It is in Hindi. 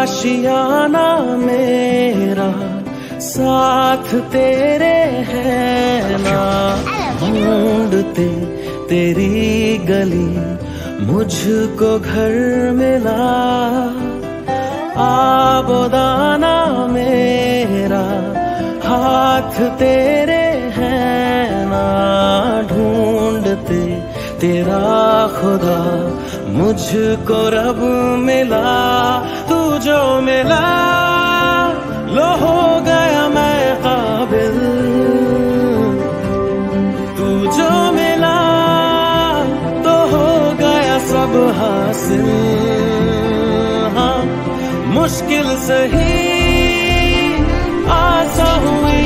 आशियाना मेरा साथ तेरे है ना, ढूंढते तेरी गली मुझको घर मिला। आबोदाना मेरा हाथ तेरे है ना, ढूंढते तेरा खुदा मुझको रब मिला। तू जो मिला लो हो गया मैं काबिल, तू जो मिला तो हो गया सब हासिल। हाँ मुश्किल सही आसा हुई